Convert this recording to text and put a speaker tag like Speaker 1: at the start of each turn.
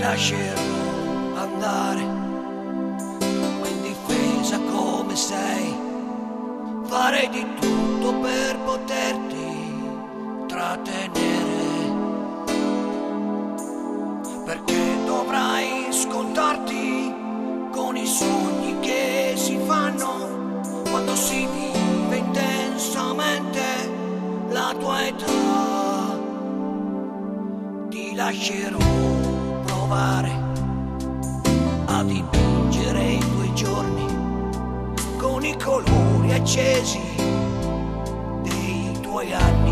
Speaker 1: lascerò andare, ma in difesa come sei, farei di tutto per poterti trattenere, perché dovrai scontarti con i sogni che si fanno quando si vive intensamente la tua età. Ti lascerò provare a dipingere i tuoi giorni con i colori accesi dei tuoi anni.